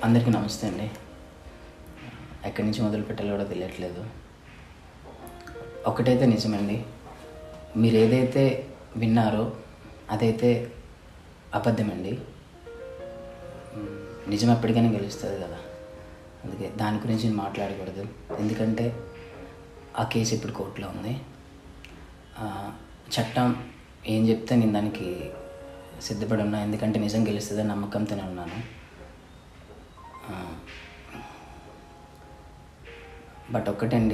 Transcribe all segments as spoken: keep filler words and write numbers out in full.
అందరికీ నమస్తే అండి. ఎక్కడి నుంచి మొదలు పెట్టాలో కూడా తెలియట్లేదు. ఒకటైతే నిజమండి, మీరు ఏదైతే విన్నారో అదైతే అబద్ధమండి. నిజం ఎప్పటికైనా గెలుస్తుంది కదా, అందుకే దాని గురించి నేను మాట్లాడకూడదు. ఎందుకంటే ఆ కేసు ఇప్పుడు కోర్టులో ఉంది. చట్టం ఏం చెప్తే నేను దానికి సిద్ధపడి ఉన్నా, ఎందుకంటే నిజం గెలుస్తుందని నమ్మకంతోనే ఉన్నాను. బట్ ఒక్కటండి,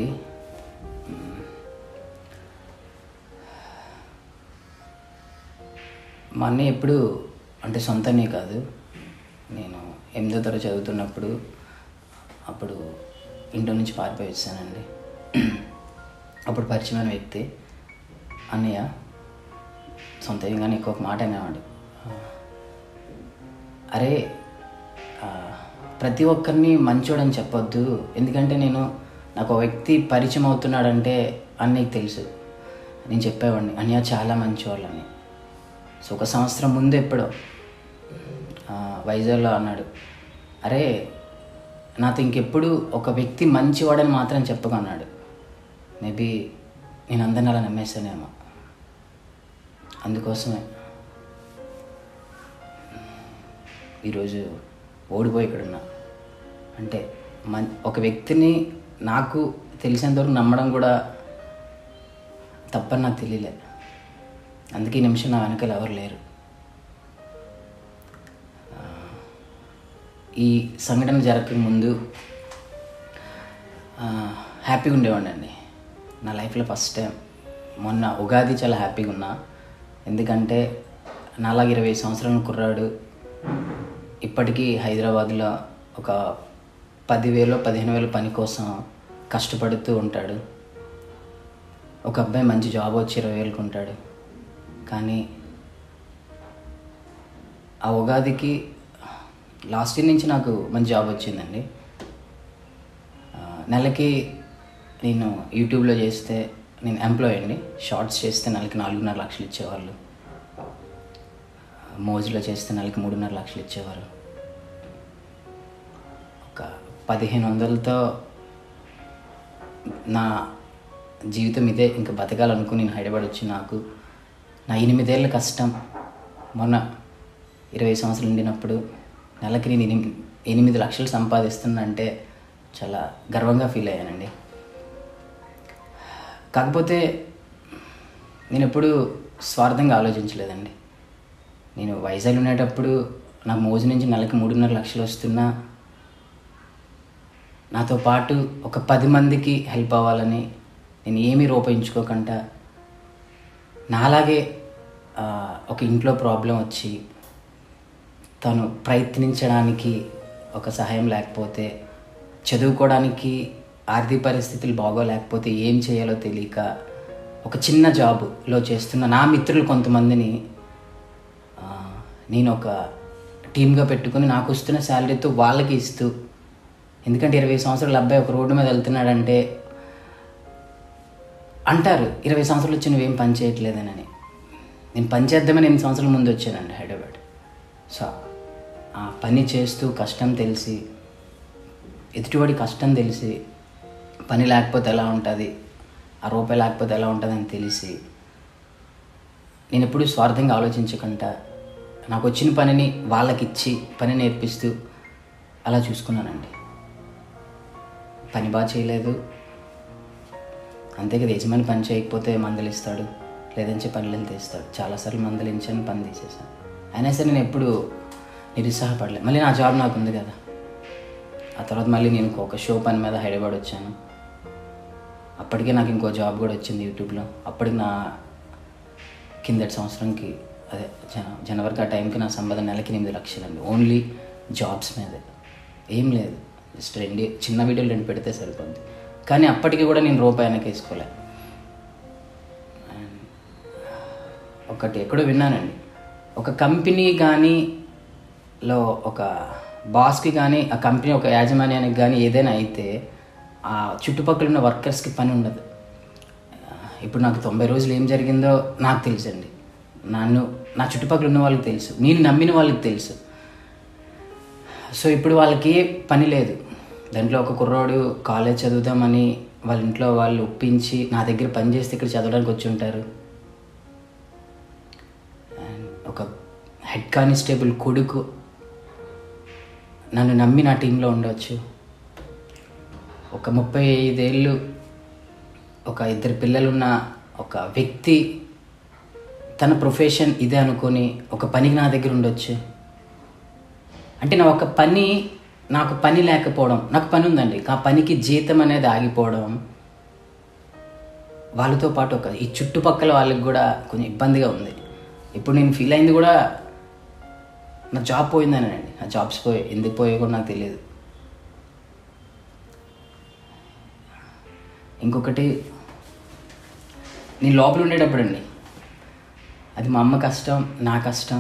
మా అన్నయ్య ఎప్పుడు అంటే సొంతనే కాదు, నేను ఎనిమిదో తరగతి చదువుతున్నప్పుడు అప్పుడు ఇంట్లో నుంచి పారిపోయి వచ్చానండి. అప్పుడు పరిచయమైన వ్యక్తి అన్నయ్య సొంతంగానే ఎక్కువ మాట అనేవాడు, అరే ప్రతి ఒక్కరిని మంచోడని చెప్పొద్దు, ఎందుకంటే నేను నాకు ఒక వ్యక్తి పరిచయం అవుతున్నాడంటే అన్నయ్యకి తెలుసు. నేను చెప్పేవాడిని అన్నయ్య చాలా మంచివాళ్ళని. సో ఒక సంవత్సరం ముందు ఎప్పుడో వైజాగ్లో అన్నాడు, అరే నాతో ఇంకెప్పుడు ఒక వ్యక్తి మంచివాడని మాత్రం చెప్పకన్నాడు. మేబీ నేను అందరిని అలా నమ్మేస్తానేమో, అందుకోసమే ఈరోజు ఓడిపోయి ఇక్కడున్నా. అంటే మన్ ఒక వ్యక్తిని నాకు తెలిసినంతవరకు నమ్మడం కూడా తప్పని నాకు తెలియలే. అందుకే ఈ నిమిషం నా వెనకాల ఎవరు లేరు. ఈ సంఘటన జరగక ముందు హ్యాపీగా ఉండేవాడిని అండి. నా లైఫ్లో ఫస్ట్ టైం మొన్న ఉగాది చాలా హ్యాపీగా ఉన్నా. ఎందుకంటే నాలాగా ఇరవై సంవత్సరాల కుర్రాడు ఇప్పటికీ హైదరాబాద్లో ఒక పదివేలు పదిహేను వేలు పని కోసం కష్టపడుతూ ఉంటాడు. ఒక అబ్బాయి మంచి జాబ్ వచ్చి ఇరవై వేలకు ఉంటాడు. కానీ ఆ ఉగాదికి లాస్ట్ ఇయర్ నుంచి నాకు మంచి జాబ్ వచ్చిందండి. నెలకి నేను యూట్యూబ్లో చేస్తే నేను ఎంప్లాయ్ అండి. షార్ట్స్ చేస్తే నెలకి నాలుగున్నర లక్షలు ఇచ్చేవాళ్ళు. మోజులో చేస్తే నెలకి మూడున్నర లక్షలు ఇచ్చేవారు. ఒక పదిహేను వందలతో నా జీవితం ఇదే ఇంకా బతకాలనుకుని నేను హైదరాబాద్ వచ్చి నాకు నా ఎనిమిదేళ్ళ కష్టం మొన్న ఇరవై సంవత్సరాలు ఉండినప్పుడు నెలకి నేను ఎనిమిది ఎనిమిది లక్షలు సంపాదిస్తున్నా అంటే చాలా గర్వంగా ఫీల్ అయ్యానండి. కాకపోతే నేను ఎప్పుడు స్వార్థంగా ఆలోచించలేదండి. నేను వైజాగ్ ఉండేటప్పుడు నాకు మోజు నుంచి నెలకి మూడున్నర లక్షలు వస్తున్నా నాతో పాటు ఒక పది మందికి హెల్ప్ అవ్వాలని నేను ఏమీ రూపయించుకోకుండా నాలాగే ఒక ఇంట్లో ప్రాబ్లం వచ్చి తను ప్రయత్నించడానికి ఒక సహాయం లేకపోతే, చదువుకోవడానికి ఆర్థిక పరిస్థితులు బాగోలేకపోతే ఏం చేయాలో తెలియక ఒక చిన్న జాబ్లో చేస్తున్న నా మిత్రులు కొంతమందిని నేను ఒక టీమ్గా పెట్టుకుని నాకు వస్తున్న శాలరీతో వాళ్ళకి ఇస్తూ, ఎందుకంటే ఇరవై సంవత్సరాల అబ్బాయి ఒక రోడ్డు మీద వెళ్తున్నాడంటే అంటారు ఇరవై సంవత్సరాలు వచ్చి నువ్వేం పని చేయట్లేదనని. నేను పని చేద్దామని ఎనిమిది సంవత్సరాల ముందు వచ్చానండి హైదరాబాద్. సో ఆ పని చేస్తూ కష్టం తెలిసి, ఎదుటివాడి కష్టం తెలిసి, పని లేకపోతే ఎలా ఉంటుంది, ఆ రూపాయి లేకపోతే ఎలా ఉంటుందని తెలిసి నేను ఎప్పుడూ స్వార్థంగా ఆలోచించకుండా నాకు వచ్చిన పనిని వాళ్ళకి ఇచ్చి పని నేర్పిస్తూ అలా చూసుకున్నానండి. పని బాగా చేయలేదు అంతే కదా, యజమాని పని చేయకపోతే మందలిస్తాడు, లేదంటే పనులు తీస్తాడు. చాలాసార్లు మందలించాను, పని తీసేసాను. అయినా సరే నేను ఎప్పుడు నిరుత్సాహపడలేదు. మళ్ళీ నా జాబ్ నాకు ఉంది కదా. ఆ తర్వాత మళ్ళీ నేను ఒక షో పని మీద హైదరాబాద్ వచ్చాను. అప్పటికే నాకు ఇంకో జాబ్ కూడా వచ్చింది యూట్యూబ్లో. అప్పటికి నా కిందటి సంవత్సరంకి అదే జనవరికి ఆ టైంకి నా సంపాదన నెలకి ఎనిమిది లక్షలండి. ఓన్లీ జాబ్స్ మీదే, ఏం లేదు. జస్ట్ రెండు చిన్న వీడియోలు రెండు పెడితే సరిపోద్ది. కానీ అప్పటికి కూడా నేను రూపాయి వెనక వేసుకోలే. ఒకటి ఎక్కడో విన్నానండి, ఒక కంపెనీ కానీలో ఒక బాస్కి కానీ ఆ కంపెనీ ఒక యాజమాన్యానికి కానీ ఏదైనా అయితే ఆ చుట్టుపక్కల ఉన్న వర్కర్స్కి పని ఉండదు. ఇప్పుడు నాకు తొంభై రోజులు ఏం జరిగిందో నాకు తెలుసండి. నన్ను నా చుట్టుపక్కల ఉన్న వాళ్ళకి తెలుసు, నేను నమ్మిన వాళ్ళకి తెలుసు. సో ఇప్పుడు వాళ్ళకి పని లేదు. దాంట్లో ఒక కుర్రోడు కాలేజ్ చదువుదామని వాళ్ళ ఇంట్లో వాళ్ళు ఒప్పించి నా దగ్గర పని చేస్తే ఇక్కడ చదవడానికి వచ్చి ఉంటారు. అండ్ ఒక హెడ్ కానిస్టేబుల్ కొడుకు నన్ను నమ్మి నా టీంలో ఉండవచ్చు. ఒక ముప్పై ఐదేళ్ళు ఒక ఇద్దరు పిల్లలున్న ఒక వ్యక్తి తన ప్రొఫెషన్ ఇదే అనుకొని ఒక పనికి నా దగ్గర ఉండొచ్చు. అంటే నా ఒక పని నాకు పని లేకపోవడం, నాకు పని ఉందండి, ఆ పనికి జీతం అనేది ఆగిపోవడం వాళ్ళతో పాటు ఒక ఈ చుట్టుపక్కల వాళ్ళకి కూడా కొంచెం ఇబ్బందిగా ఉంది. ఇప్పుడు నేను ఫీల్ అయింది కూడా నా జాబ్ పోయిందనండి. ఆ జాబ్స్ పోయి ఎందుకు పోయో కూడా నాకు తెలియదు. ఇంకొకటి, నేను లోపల ఉండేటప్పుడు అండి, అది మా అమ్మ కష్టం, నా కష్టం.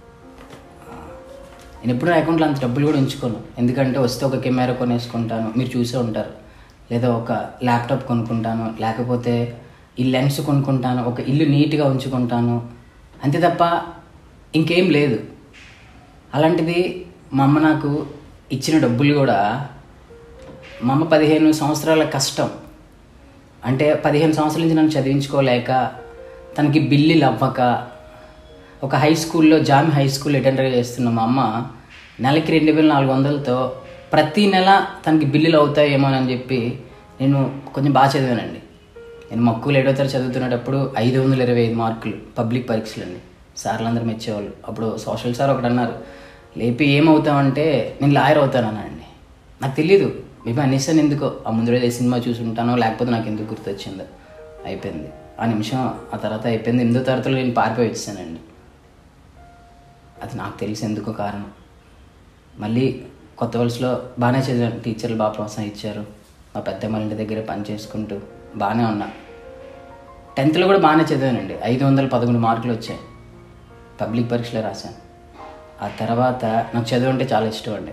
నేను ఎప్పుడు నా అకౌంట్లో అంత డబ్బులు కూడా ఉంచుకోను. ఎందుకంటే వస్తే ఒక కెమెరా కొనేసుకుంటాను, మీరు చూసే ఉంటారు, లేదా ఒక ల్యాప్టాప్ కొనుక్కుంటాను, లేకపోతే ఈ లెన్స్ కొనుక్కుంటాను, ఒక ఇల్లు నీట్గా ఉంచుకుంటాను, అంతే తప్ప ఇంకేం లేదు. అలాంటిది మా అమ్మ నాకు ఇచ్చిన డబ్బులు కూడా, మా అమ్మ పదిహేను సంవత్సరాల కష్టం, అంటే పదిహేను సంవత్సరాల నుంచి నన్ను చదివించుకోలేక, తనకి బిల్లులు అవ్వక, ఒక హై స్కూల్లో జామి హై స్కూల్ అటెండర్ చేస్తున్న మా అమ్మ నెలకి రెండు వేల నాలుగు వందలతో ప్రతీ నెల తనకి బిల్లులు అవుతాయేమోనని చెప్పి నేను కొంచెం బాగా చదివానండి. నేను మక్కువలు ఏడో తరగతి చదువుతున్నప్పుడు ఐదు వందల ఇరవై ఐదు మార్కులు పబ్లిక్ పరీక్షలండి. సార్లు అందరూ మెచ్చేవాళ్ళు. అప్పుడు సోషల్ సార్ ఒకటి అన్నారు, లేపి ఏమవుతామంటే నేను లాయర్ అవుతానన్నానండి. నాకు తెలీదు, మేబీ అనేసాను ఎందుకో, ఆ ముందు రోజు సినిమా చూసి ఉంటానో లేకపోతే నాకు ఎందుకు గుర్తొచ్చిందో, అయిపోయింది ఆ నిమిషం. ఆ తర్వాత అయిపోయింది. ఎనిమిదో తరగతిలో నేను పారిపోయి వచ్చానండి. అది నాకు తెలిసి ఎందుకో కారణం. మళ్ళీ కొత్త వలసలో బాగానే చదివాను, టీచర్లు బాగా ప్రోత్సాహం ఇచ్చారు. మా పెద్దమ్మ ఇంటి దగ్గర పని చేసుకుంటూ బాగానే ఉన్నా. టెన్త్లో కూడా బాగానే చదివానండి, ఐదు వందల పదకొండు మార్కులు వచ్చాయి, పబ్లిక్ పరీక్షలో రాశాను. ఆ తర్వాత నాకు చదువు అంటే చాలా ఇష్టం అండి.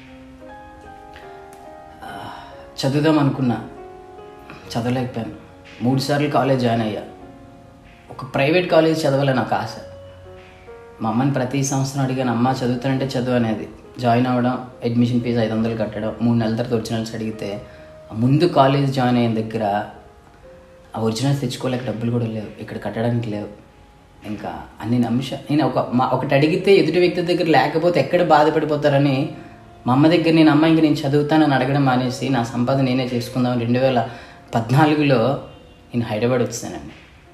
చదువుదాం అనుకున్నా, చదవలేకపోయాను. మూడు సార్లు కాలేజ్ జాయిన్ అయ్యా. ఒక ప్రైవేట్ కాలేజ్ చదవాలని నాకు ఆశ. మా అమ్మని ప్రతి సంవత్సరం అడిగాను, అమ్మ చదువుతానంటే చదువు అనేది. జాయిన్ అవ్వడం, అడ్మిషన్ ఫీజు ఐదు వందలు కట్టడం, మూడు నెలల తర్వాత ఒరిజినల్స్ అడిగితే, ముందు కాలేజ్ జాయిన్ అయిన దగ్గర ఆ ఒరిజినల్స్ తెచ్చుకోలేక డబ్బులు కూడా లేవు, ఇక్కడ కట్టడానికి లేవు. ఇంకా అన్ని అంశం నేను ఒక మా ఒకటి అడిగితే ఎదుటి వ్యక్తి దగ్గర లేకపోతే ఎక్కడ బాధపడిపోతారని మా అమ్మ దగ్గర నేను, అమ్మ ఇంక నేను చదువుతానని అడగడం మానేసి నా సంపాదన నేనే చేసుకుందామని రెండు వేల పద్నాలుగులో నేను హైదరాబాద్ వచ్చానండి.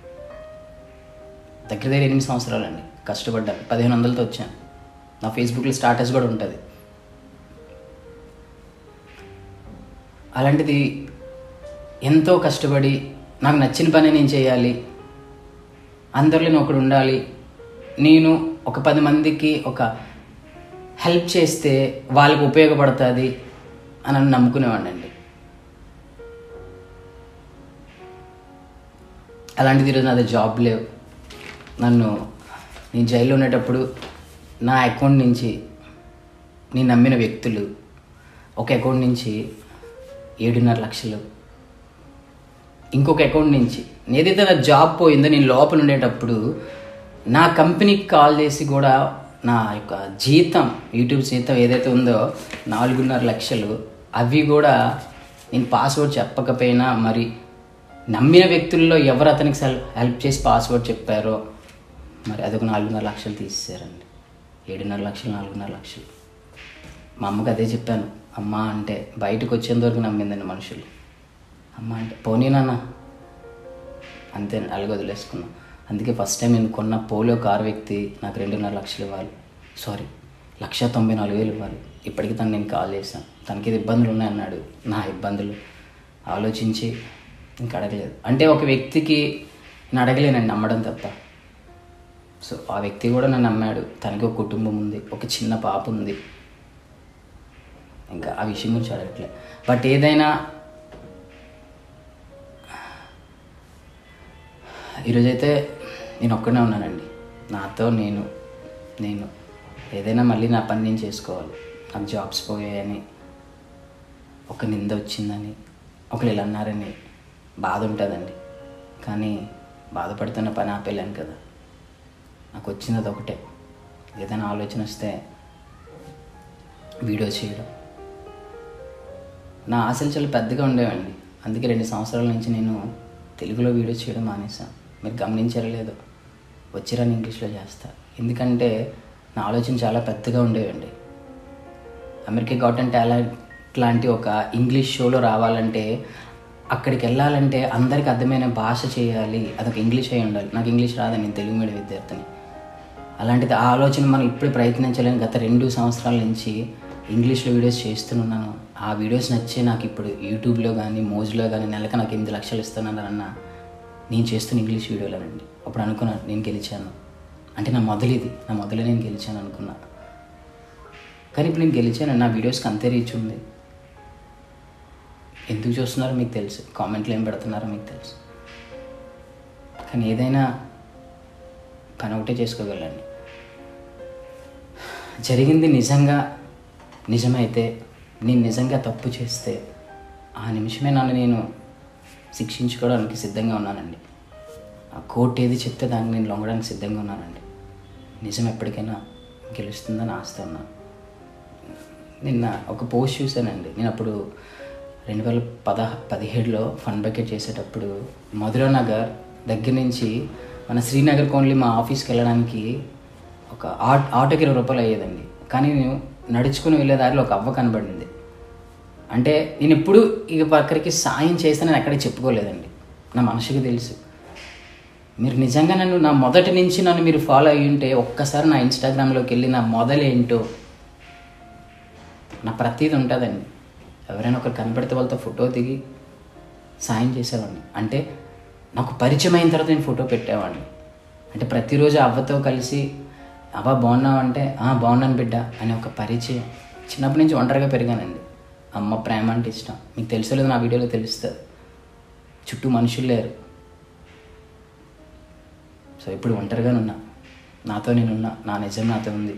దగ్గర దగ్గర ఎనిమిది సంవత్సరాలండి కష్టపడ్డాను. పదిహేను వందలతో వచ్చాను. నా ఫేస్బుక్లో స్టాటస్ కూడా ఉంటుంది. అలాంటిది ఎంతో కష్టపడి నాకు నచ్చిన పని నేను చేయాలి, అందరిలో నేను ఒకడు ఉండాలి, నేను ఒక పది మందికి ఒక హెల్ప్ చేస్తే వాళ్ళకి ఉపయోగపడుతుంది అని నన్ను నమ్ముకునేవాడిని అండి. అలాంటిది ఈరోజు నాది జాబ్ లేవు. నన్ను నేను జైల్లో ఉండేటప్పుడు నా అకౌంట్ నుంచి నేను నమ్మిన వ్యక్తులు ఒక అకౌంట్ నుంచి ఏడున్నర లక్షలు, ఇంకొక అకౌంట్ నుంచి ఏదైతే నా జాబ్ పోయిందో నేను లోపల ఉండేటప్పుడు నా కంపెనీకి కాల్ చేసి కూడా నా యొక్క జీతం, యూట్యూబ్ జీతం ఏదైతే ఉందో నాలుగున్నర లక్షలు, అవి కూడా నేను పాస్వర్డ్ చెప్పకపోయినా మరి నమ్మిన వ్యక్తుల్లో ఎవరు అతనికి హెల్ప్ చేసి పాస్వర్డ్ చెప్పారో మరి అదొక నాలుగున్నర లక్షలు తీసేశారండి. ఏడున్నర లక్షలు, నాలుగున్నర లక్షలు. మా అమ్మకి అదే చెప్పాను, అమ్మ అంటే బయటకు వచ్చేంత వరకు నమ్మిందండి మనుషులు. అమ్మ అంటే పోనీ నాన్న అంతే, అలాగే వదిలేసుకున్నాం. అందుకే ఫస్ట్ టైం నేను కొన్న పోలో కార్ వ్యక్తి నాకు రెండున్నర లక్షలు ఇవ్వాలి, సారీ లక్ష తొంభై నాలుగు వేలు ఇవ్వాలి. ఇప్పటికీ తను నేను కాల్ చేశాను, తనకి ఇది ఇబ్బందులు ఉన్నాయన్నాడు. నా ఇబ్బందులు ఆలోచించి ఇంక అడగలేదు. అంటే ఒక వ్యక్తికి నేను అడగలేనండి నమ్మడం తప్ప. సో ఆ వ్యక్తి కూడా నన్ను నమ్మాడు. తనకి ఒక కుటుంబం ఉంది, ఒక చిన్న పాప ఉంది. ఇంకా ఆ విషయం గురించి అడగట్లేదు. బట్ ఏదైనా ఈరోజైతే నేను ఒక్కనే ఉన్నానండి. నాతో నేను నేను ఏదైనా మళ్ళీ నా పని నేను చేసుకోవాలి. నాకు జాబ్స్ పోయాయని, ఒక నింద వచ్చిందని, ఒకరు ఇలా అన్నారని బాధ ఉంటుందండి. కానీ బాధపడుతున్న పని ఆపేలేను కదా. నాకు వచ్చినది ఒకటే, ఏదైనా ఆలోచన వస్తే వీడియో చేయడం. నా ఆశలు చాలా పెద్దగా ఉండేవండి. అందుకే రెండు సంవత్సరాల నుంచి నేను తెలుగులో వీడియో చేయడం మానేశాను. మీరు గమనించారో లేదో, వచ్చిరాని ఇంగ్లీష్లో చేస్తా. ఎందుకంటే నా ఆలోచన చాలా పెద్దగా ఉండేవండి. అమెరికా గాట్ టాలెంట్ లాంటి ఒక ఇంగ్లీష్ షోలో రావాలంటే, అక్కడికి వెళ్ళాలంటే అందరికి అర్థమైన భాష చేయాలి, అదొక ఇంగ్లీష్ అయి ఉండాలి. నాకు ఇంగ్లీష్ రాదని, నేను తెలుగు మీడియం విద్యార్థిని. అలాంటిది ఆ ఆలోచన మనం ఇప్పుడు ప్రయత్నించలేని గత రెండు సంవత్సరాల నుంచి ఇంగ్లీష్లో వీడియోస్ చేస్తున్నాను. ఆ వీడియోస్ నచ్చే నాకు ఇప్పుడు యూట్యూబ్లో కానీ మోజ్లో కానీ నెలకు నాకు ఎనిమిది లక్షలు ఇస్తున్నానన్న నేను చేస్తున్న ఇంగ్లీష్ వీడియోలోనండి. అప్పుడు అనుకున్నాను నేను గెలిచాను అంటే నా మొదలు ఇది, నా మొదలు నేను గెలిచాను అనుకున్నా. కానీ ఇప్పుడు నేను గెలిచాను, నా వీడియోస్కి అంతే రీచ్ ఉంది. ఎందుకు చూస్తున్నారో మీకు తెలుసు, కామెంట్లు ఏం పెడుతున్నారో మీకు తెలుసు. కానీ ఏదైనా పని ఒకటే చేసుకోగలండి. జరిగింది నిజంగా నిజమైతే, నేను నిజంగా తప్పు చేస్తే ఆ నిమిషమే నన్ను నేను శిక్షించుకోవడానికి సిద్ధంగా ఉన్నానండి. ఆ కోర్టు ఏది చెప్తే దాన్ని నేను లొంగడానికి సిద్ధంగా ఉన్నానండి. నిజం ఎప్పటికైనా గెలుస్తుందని ఆస్తి ఉన్నాను. నిన్న ఒక పోస్ట్ చూశానండి. నేను అప్పుడు రెండు వేల పద పదిహేడులో ఫన్ బకెట్ చేసేటప్పుడు మధురా నగర్ దగ్గర నుంచి మన శ్రీనగర్ ఓన్లీ మా ఆఫీస్కి వెళ్ళడానికి ఒక ఆటో ఆటోకి ఇరవై రూపాయలు అయ్యేదండి. కానీ నేను నడుచుకుని వెళ్ళే దారిలో ఒక అవ్వ కనబడింది. అంటే నేను ఎప్పుడు ఇక ఒకరికి సాయం చేస్తే నేను ఎక్కడికి చెప్పుకోలేదండి. నా మనసుకి తెలుసు. మీరు నిజంగా నన్ను నా మొదటి నుంచి నన్ను మీరు ఫాలో అయ్యి ఉంటే ఒక్కసారి నా ఇన్స్టాగ్రామ్లోకి వెళ్ళి నా మొదలేంటో, నా ప్రతీది ఉంటుందండి. ఎవరైనా ఒకరు కనపడితే వాళ్ళతో ఫోటో దిగి సాయం చేసేవాడిని. అంటే నాకు పరిచయం అయిన తర్వాత నేను ఫోటో పెట్టేవాడిని. అంటే ప్రతిరోజు అవ్వతో కలిసి అవ్వ బాగున్నావు అంటే బాగున్నాను బిడ్డ అనే ఒక పరిచయం. చిన్నప్పటి నుంచి ఒంటరిగా పెరిగానండి. అమ్మ ప్రేమ అంటే ఇష్టం. మీకు తెలుసలేదు, నా వీడియోలో తెలుస్తుంది. చుట్టూ మనుషులు లేరు. సో ఇప్పుడు ఒంటరిగానే ఉన్నా, నాతో నేనున్నా, నా నిజం నాతో ఉంది.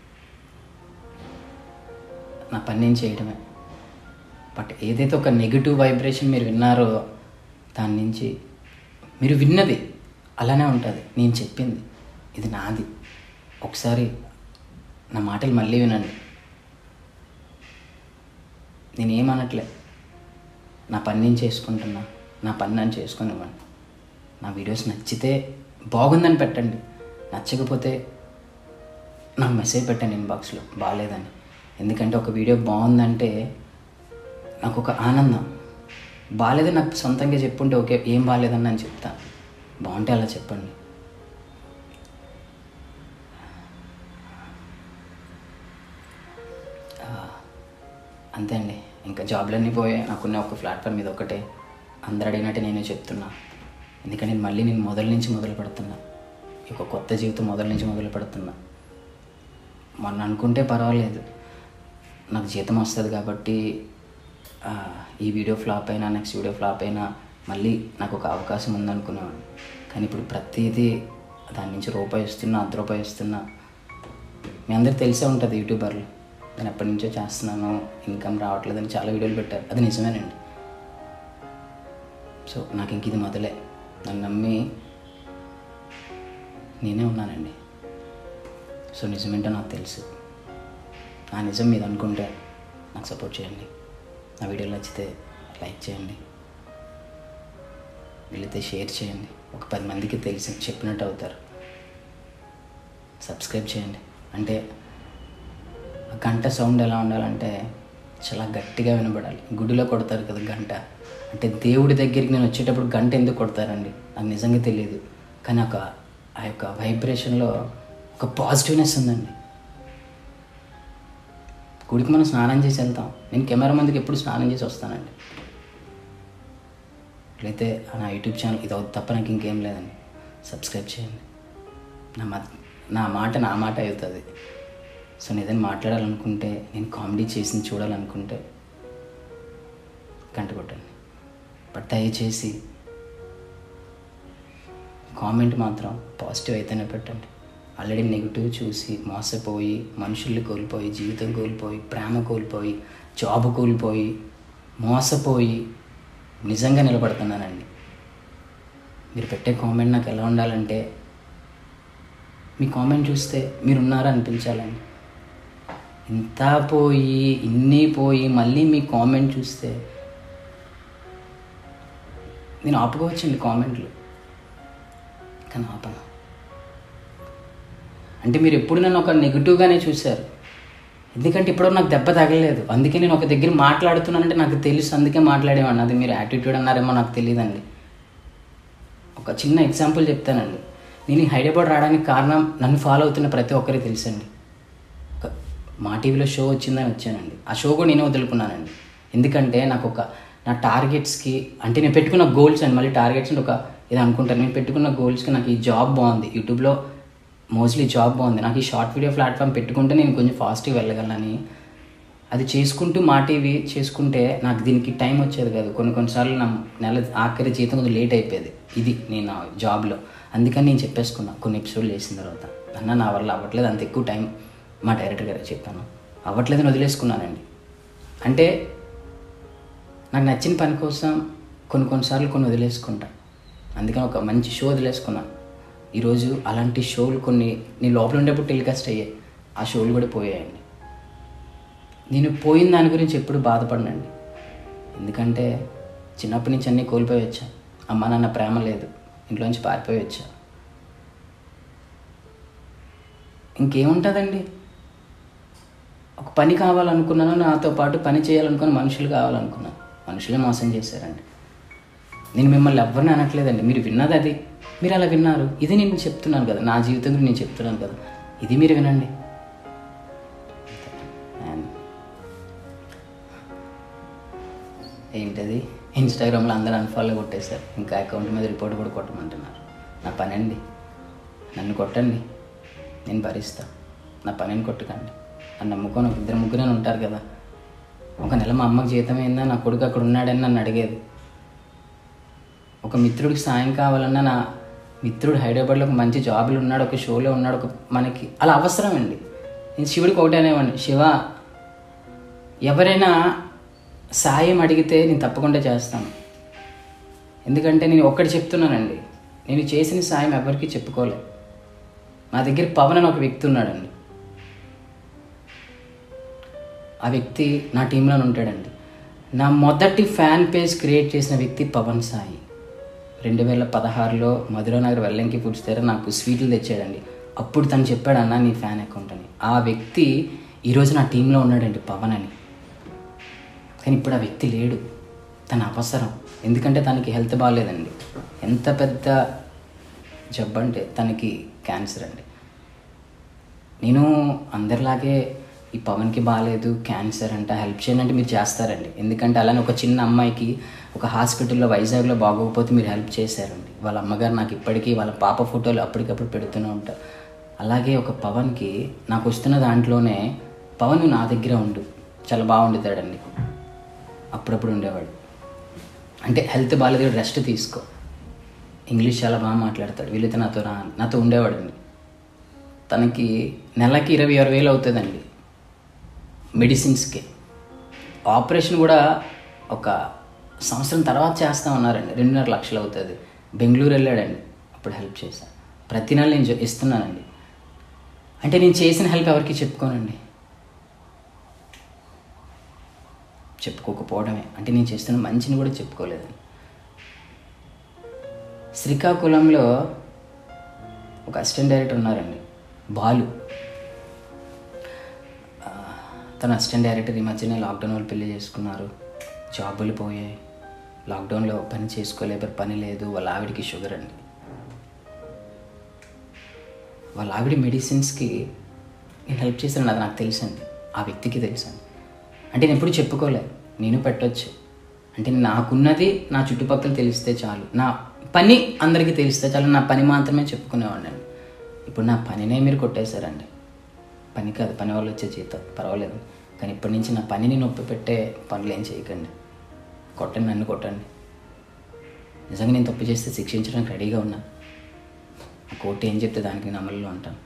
నా పని నేను చేయడమే. బట్ ఏదైతే ఒక నెగిటివ్ వైబ్రేషన్ మీరు విన్నారో దాని నుంచి, మీరు విన్నది అలానే ఉంటుంది. నేను చెప్పింది ఇది నాది. ఒకసారి నా మాటలు మళ్ళీ వినండి. నేనేమనట్లే, నా పని నేను చేసుకుంటున్నా, నా పని నేను చేసుకునివ్వండి. నా వీడియోస్ నచ్చితే బాగుందని పెట్టండి, నచ్చకపోతే నాకు మెసేజ్ పెట్టండి ఇన్బాక్స్లో బాగాలేదని. ఎందుకంటే ఒక వీడియో బాగుందంటే నాకు ఒక ఆనందం. బాగాలేదని నాకు సొంతంగా చెప్పుంటే ఓకే, ఏం బాగాలేదని నేను చెప్తాను. బాగుంటే అలా చెప్పండి. అంతే అండి. ఇంకా జాబ్లన్నీ పోయాయి. నాకున్న ఒక ప్లాట్ఫామ్ మీద ఒకటే, అందరు అడిగినట్టే నేనే చెప్తున్నా. ఎందుకంటే నేను మళ్ళీ నేను మొదల నుంచి మొదలు పెడుతున్నా. ఒక కొత్త జీవితం మొదల నుంచి మొదలు పెడుతున్నా. మొన్న అనుకుంటే పర్వాలేదు, నాకు జీతం వస్తుంది కాబట్టి ఈ వీడియో ఫ్లాప్ అయినా నెక్స్ట్ వీడియో ఫ్లాప్ అయినా మళ్ళీ నాకు ఒక అవకాశం ఉందనుకునేవాడిని. కానీ ఇప్పుడు ప్రతిదీ దాని నుంచి రూపాయి ఇస్తున్నా, అర్ధ రూపాయి ఇస్తున్నా. మీ అందరికి తెలిసే ఉంటుంది, యూట్యూబర్లు నేను ఎప్పటి నుంచో చేస్తున్నాను, ఇన్కమ్ రావట్లేదని చాలా వీడియోలు పెట్టారు. అది నిజమేనండి. సో నాకు ఇంక ఇది మొదలే. నన్ను నమ్మి నేనే ఉన్నానండి. సో నిజమేంటో నాకు తెలుసు. నా నిజం మీద అనుకుంటే నాకు సపోర్ట్ చేయండి. నా వీడియోలు నచ్చితే లైక్ చేయండి, వీళ్ళైతే షేర్ చేయండి. ఒక పది మందికి తెలిసి చెప్పినట్టు అవుతారు. సబ్స్క్రైబ్ చేయండి. అంటే గంట సౌండ్ ఎలా ఉండాలంటే చాలా గట్టిగా వినబడాలి. గుడిలో కొడతారు కదా గంట, అంటే దేవుడి దగ్గరికి నేను వచ్చేటప్పుడు గంట ఎందుకు కొడతారండి నాకు నిజంగా తెలియదు. కానీ ఒక ఆ యొక్క వైబ్రేషన్లో ఒక పాజిటివ్నెస్ ఉందండి. గుడికి మనం స్నానం చేసి వెళ్తాం. నేను కెమెరా ముందుకు ఎప్పుడు స్నానం చేసి వస్తానండి. అయితే నా యూట్యూబ్ ఛానల్ ఇది తప్ప నాకు ఇంకేం లేదండి. సబ్స్క్రైబ్ చేయండి. నా మా నా మాట నా మాట అవుతుంది. సో నేను ఏదైనా మాట్లాడాలనుకుంటే, నేను కామెడీ చేసి చూడాలనుకుంటే గంట కొట్టండి. బట్ దయచేసి కామెంట్ మాత్రం పాజిటివ్ అయితేనే పెట్టండి. ఆల్రెడీ నెగిటివ్ చూసి మోసపోయి, మనుషుల్ని కోల్పోయి, జీవితం కోల్పోయి, ప్రేమ కోల్పోయి, జాబ్ కోల్పోయి, మోసపోయి నిజంగా నిలబడుతున్నానండి. మీరు పెట్టే కామెంట్ నాకు ఎలా ఉండాలంటే, మీ కామెంట్ చూస్తే మీరున్నారా అనిపించాలండి. ఇంత పోయి ఇన్ని పోయి మళ్ళీ మీ కామెంట్ చూస్తే నేను ఆపుకోవచ్చండి కామెంట్లు, కానీ ఆపను. అంటే మీరు ఎప్పుడు నన్ను ఒక నెగిటివ్గానే చూశారు, ఎందుకంటే ఇప్పుడు నాకు దెబ్బ తగలేదు, అందుకే నేను ఒక దగ్గర మాట్లాడుతున్నానంటే నాకు తెలుసు, అందుకే మాట్లాడేవాడిని. అది మీరు యాటిట్యూడ్ అన్నారేమో నాకు తెలియదండి. ఒక చిన్న ఎగ్జాంపుల్ చెప్తానండి. నేను హైదరాబాద్ రావడానికి కారణం నన్ను ఫాలో అవుతున్న ప్రతి ఒక్కరికి తెలుసండి. మా టీవీలో షో వచ్చిందని వచ్చానండి. ఆ షో కూడా నేనే వదులుకున్నానండి. ఎందుకంటే నాకు ఒక నా టార్గెట్స్కి, అంటే నేను పెట్టుకున్న గోల్స్ అండి, మళ్ళీ టార్గెట్స్ అంటే ఒక ఇది అనుకుంటాను. నేను పెట్టుకున్న గోల్స్కి నాకు ఈ జాబ్ బాగుంది, యూట్యూబ్లో మోస్ట్లీ జాబ్ బాగుంది, నాకు ఈ షార్ట్ వీడియో ప్లాట్ఫామ్ పెట్టుకుంటే నేను కొంచెం ఫాస్ట్గా వెళ్ళగలని, అది చేసుకుంటూ మా టీవీ చేసుకుంటే నాకు దీనికి టైం వచ్చేది కాదు. కొన్ని కొన్నిసార్లు నా నెల ఆఖరి జీతం కొంచెం లేట్ అయిపోయేది. ఇది నేను జాబ్లో, అందుకని నేను చెప్పేసుకున్నా కొన్ని ఎపిసోడ్లు చేసిన తర్వాత, అన్న నా వల్ల అవ్వట్లేదు, అంత ఎక్కువ టైం మా డైరెక్టర్ గారు చెప్పాను, అవ్వట్లేదని వదిలేసుకున్నానండి. అంటే నాకు నచ్చిన పని కోసం కొన్ని కొన్నిసార్లు కొన్ని వదిలేసుకుంటా, అందుకని ఒక మంచి షో వదిలేసుకున్నాను. ఈరోజు అలాంటి షోలు కొన్ని నేను లోపల ఉండేప్పుడు టెలికాస్ట్ అయ్యాయి, ఆ షోలు కూడా పోయాయండి. నేను పోయిన దాని గురించి ఎప్పుడు బాధపడనండి, ఎందుకంటే చిన్నప్పటి నుంచి అన్నీ కోల్పోయి వచ్చా. అమ్మ నాన్న ప్రేమ లేదు, ఇంట్లోంచి పారిపోయి వచ్చా. ఇంకేముంటుందండి? ఒక పని కావాలనుకున్నాను, నాతో పాటు పని చేయాలనుకున్న మనుషులు కావాలనుకున్నాను, మనుషులే మోసం చేశారండి. నేను మిమ్మల్ని ఎవరిని అనట్లేదండి, మీరు విన్నది అది, మీరు అలా విన్నారు. ఇది నేను చెప్తున్నాను కదా, నా జీవితం గురించి నేను చెప్తున్నాను కదా, ఇది మీరు వినండి. ఏంటది, ఇన్స్టాగ్రామ్లో అందరూ అన్ఫాలో కొట్టేశారు, ఇంకా అకౌంట్ మీద రిపోర్ట్ కూడా కొట్టమంటున్నారు. నా పని అండి, నన్ను కొట్టండి, నేను భరిస్తా, నా పనిని కొట్టకండి. నన్ను నమ్ముకొని ఒక ఇద్దరు ముగ్గురే ఉంటారు కదా. ఒక నెల మా అమ్మకి జీతం అయిందా, నా కొడుకు అక్కడ ఉన్నాడని నన్ను అడిగేది. ఒక మిత్రుడికి సాయం కావాలన్నా, నా మిత్రుడు హైదరాబాద్లో ఒక మంచి జాబులు ఉన్నాడు, ఒక షోలో ఉన్నాడు, ఒక మనకి అలా అవసరం అండి. నేను శివుడికి ఒకటే అనేవాడిని, శివ ఎవరైనా సాయం అడిగితే నేను తప్పకుండా చేస్తాను. ఎందుకంటే నేను ఒక్కటి చెప్తున్నానండి, నేను చేసిన సాయం ఎవరికి చెప్పుకోలే. నా దగ్గర పవన్ అని ఒక వ్యక్తి ఉన్నాడండి, ఆ వ్యక్తి నా టీంలో ఉంటాడండి. నా మొదటి ఫ్యాన్ పేజ్ క్రియేట్ చేసిన వ్యక్తి పవన్ సాయి. రెండు వేల పదహారులో మధురానగర్ వెల్లంకి ఫుడ్స్ దగ్గర నాకు స్వీట్లు తెచ్చాడండి. అప్పుడు తను చెప్పాడు, అన్న నీ ఫ్యాన్ అకౌంట్ అని. ఆ వ్యక్తి ఈరోజు నా టీంలో ఉన్నాడండి, పవన్ అని. కానీ ఇప్పుడు ఆ వ్యక్తి లేడు, తన అవసరం. ఎందుకంటే తనకి హెల్త్ బాగాలేదండి, ఎంత పెద్ద జబ్బు అంటే తనకి క్యాన్సర్ అండి. నేను అందరిలాగే ఈ పవన్కి బాగాలేదు, క్యాన్సర్ అంట, హెల్ప్ చేయండి అంటే మీరు చేస్తారండి. ఎందుకంటే అలానే ఒక చిన్న అమ్మాయికి ఒక హాస్పిటల్లో వైజాగ్లో బాగోకపోతే మీరు హెల్ప్ చేశారండి. వాళ్ళ అమ్మగారు నాకు ఇప్పటికీ వాళ్ళ పాప ఫోటోలు అప్పటికప్పుడు పెడుతూనే ఉంటారు. అలాగే ఒక పవన్కి నాకు వస్తున్న దాంట్లోనే, పవన్ నా దగ్గర ఉండు, చాలా బాగుండుతాడండి. అప్పుడప్పుడు ఉండేవాడు, అంటే హెల్త్ బాగాలేదు, రెస్ట్ తీసుకో, ఇంగ్లీష్ చాలా బాగా మాట్లాడతాడు, వీళ్ళైతే నాతో రా నాతో ఉండేవాడండి. తనకి నెలకి ఇరవై ఆరు వేలు అవుతుందండి మెడిసిన్స్కి. ఆపరేషన్ కూడా ఒక సంవత్సరం తర్వాత చేస్తా ఉన్నారండి, రెండున్నర లక్షలు అవుతుంది. బెంగళూరు వెళ్ళాడండి, అప్పుడు హెల్ప్ చేశాను. ప్రతి నెల నేను ఇస్తున్నానండి. అంటే నేను చేసిన హెల్ప్ ఎవరికి చెప్పుకోనండి, చెప్పుకోకపోవడమే. అంటే నేను చేస్తున్న మంచిని కూడా చెప్పుకోలేదండి. శ్రీకాకుళంలో ఒక అసిస్టెంట్ డైరెక్టర్ ఉన్నారండి, బాలు. తన అసిస్టెంట్ డైరెక్టర్ ఈ మధ్యనే లాక్డౌన్ వాళ్ళు పెళ్లి చేసుకున్నారు, జాబులు పోయాయి, లాక్డౌన్లో పని చేసుకోలేరు, పని లేదు. వాళ్ళ ఆవిడికి షుగర్ అండి. వాళ్ళ ఆవిడ మెడిసిన్స్కి నేను హెల్ప్ చేశాను, అది నాకు తెలుసండి, ఆ వ్యక్తికి తెలుసండి. అంటే నేను ఎప్పుడు చెప్పుకోలేదు, నేను పెట్టవచ్చు. అంటే నాకున్నది నా చుట్టుపక్కల తెలిస్తే చాలు, నా పని అందరికీ తెలిస్తే చాలు, నా పని మాత్రమే చెప్పుకునేవాడిని అండి. ఇప్పుడు నా పనినే మీరు కొట్టేశారండి. పని కాదు, పని వాళ్ళు వచ్చే జీతం పర్వాలేదు, కానీ ఇప్పటి నుంచి నా పనిని నొప్పి పెట్టే పనులు ఏం చేయకండి. కొట్టండి, నన్ను కొట్టండి. నిజంగా నేను తప్పు చేస్తే శిక్షించడానికి రెడీగా ఉన్నా. ఆ కోర్టు ఏం చెప్తే దానికి నేను అమలులో ఉంటాను,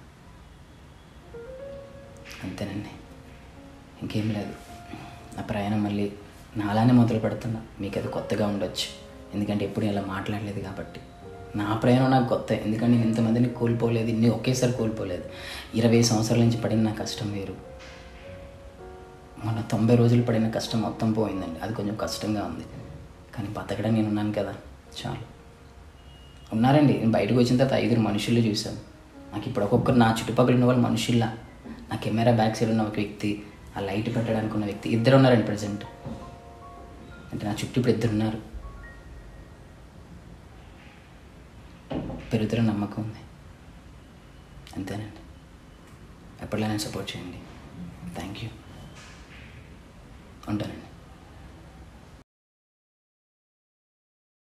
అంతేనండి, ఇంకేం లేదు. నా ప్రయాణం మళ్ళీ నాలానే మొదలు పెడుతున్నా. మీకు అది కొత్తగా ఉండొచ్చు, ఎందుకంటే ఎప్పుడు ఇలా మాట్లాడలేదు కాబట్టి. నా ప్రయాణం నాకు కొత్త, ఎందుకంటే నేను ఇంతమందిని కోల్పోలేదు, ఇన్ని ఒకేసారి కోల్పోలేదు. ఇరవై సంవత్సరాల నుంచి పడిన నా కష్టం వేరు. మొన్న తొంభై రోజులు పడిన కష్టం మొత్తం పోయిందండి. అది కొంచెం కష్టంగా ఉంది, కానీ బతకడం నేను ఉన్నాను కదా చాలు. ఉన్నారండి, నేను బయటకు వచ్చిన తర్వాత ఐదుగురు మనుషులు చూశాను. నాకు ఇప్పుడు ఒక్కొక్కరు నా చుట్టుపక్కల ఉన్న వాళ్ళు మనుషుల్లా. నా కెమెరా బ్యాక్ సైడ్ ఉన్న ఒక వ్యక్తి, ఆ లైట్ పెట్టడానికి ఉన్న వ్యక్తి, ఇద్దరు ఉన్నారండి ప్రజెంట్. అంటే నా చుట్టూ ఇప్పుడు ఇద్దరు ఉన్నారు. పెరుగుతున్న నమ్మకం ఉంది, అంతేనండి. ఎప్పటిలా నేను సపోర్ట్ చేయండి. Thank you. ఉంటానండి.